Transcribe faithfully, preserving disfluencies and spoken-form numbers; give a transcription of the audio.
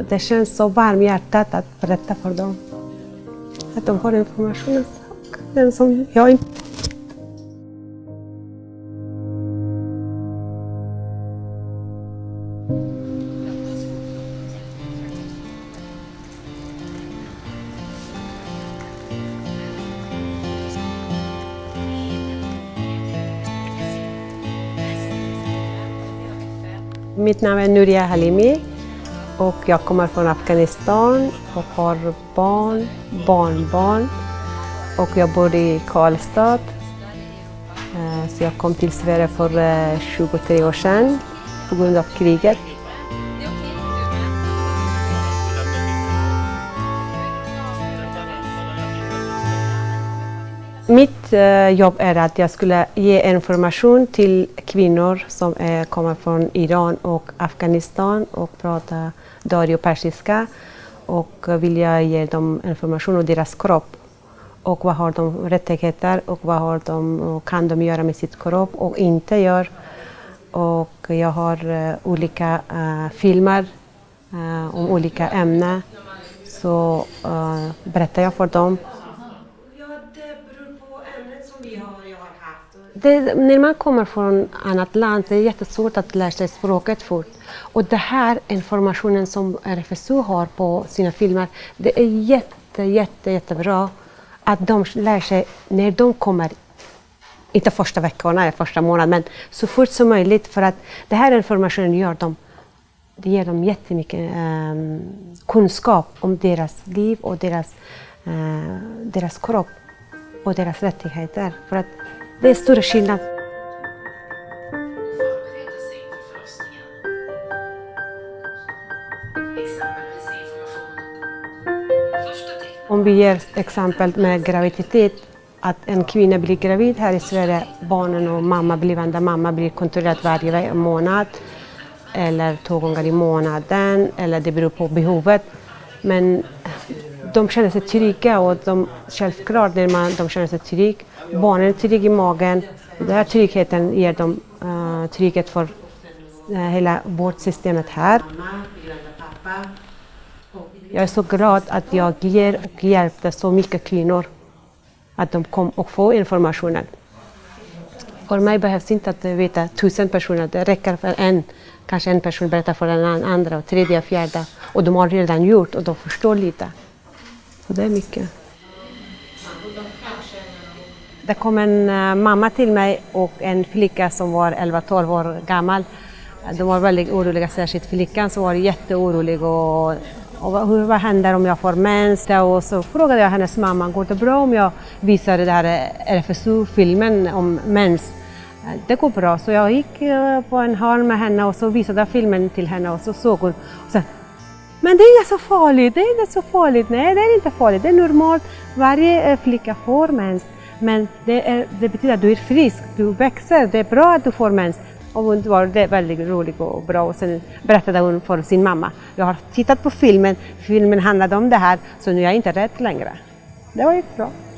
Det känns så varmhjärtat att berätta för dem. Att de har informationen, den som jag inte. Mitt namn är Noorihe Halimi och jag kommer från Afghanistan och har barn, barnbarn och jag bor i Karlstad. Så jag kom till Sverige för tjugotre år sedan på grund av kriget. Mitt jobb är att jag skulle ge information till kvinnor som är, kommer från Iran och Afghanistan och pratar dari och persiska. Och vill jag ge dem information om deras kropp. Och vad har de rättigheter och vad har de, kan de göra med sitt kropp och inte gör. Och jag har uh, olika uh, filmer uh, om olika ämnen. Så uh, berättar jag för dem. Det, när man kommer från ett annat land det är jättesvårt att lära sig språket fort. Och det här informationen som R F S U har på sina filmer, det är jätte, jätte, jättebra att de lär sig när de kommer, inte första veckorna eller första månaden, men så fort som möjligt för att det här informationen gör dem, det ger dem jättemycket eh, kunskap om deras liv och deras, eh, deras kropp och deras rättigheter. För att det är stora skillnad. Om vi ger exempel med graviditet, att en kvinna blir gravid här i Sverige, barnen och mamma, blivande mamma blir kontrollerad varje månad eller två gånger i månaden, eller det beror på behovet. Men de känner sig trygga och de, självklart när man, de känner sig trygga. Barnen är trygga i magen. Den här tryggheten ger dem uh, trygghet för uh, hela vårt systemet här. Jag är så glad att jag ger och hjälpte så mycket kvinnor att de kom och får informationen. För mig behövs inte att veta tusen personer, det räcker för en. Kanske en person berättar för den andra och tredje och fjärde. Och de har redan gjort och de förstår lite. Så det är mycket. Det kom en uh, mamma till mig och en flicka som var elva tolv år gammal. De var väldigt oroliga, särskilt flickan som var jätteorolig. Och, och hur, vad händer om jag får mens? Och så frågade jag hennes mamma, går det bra om jag visar det här R F S U-filmen om mens? Det går bra, så jag gick uh, på en hörn med henne och så visade jag filmen till henne och så såg hon. Och så, men det är inte så farligt, det är inte så farligt. Nej, det är inte farligt, det är normalt. Varje flicka får mens. Men det, är, det betyder att du är frisk, du växer, det är bra att du får mens. Och hon var det väldigt roligt och bra och sen berättade hon för sin mamma. Jag har tittat på filmen, filmen handlade om det här så nu är jag inte rädd längre. Det var ju bra.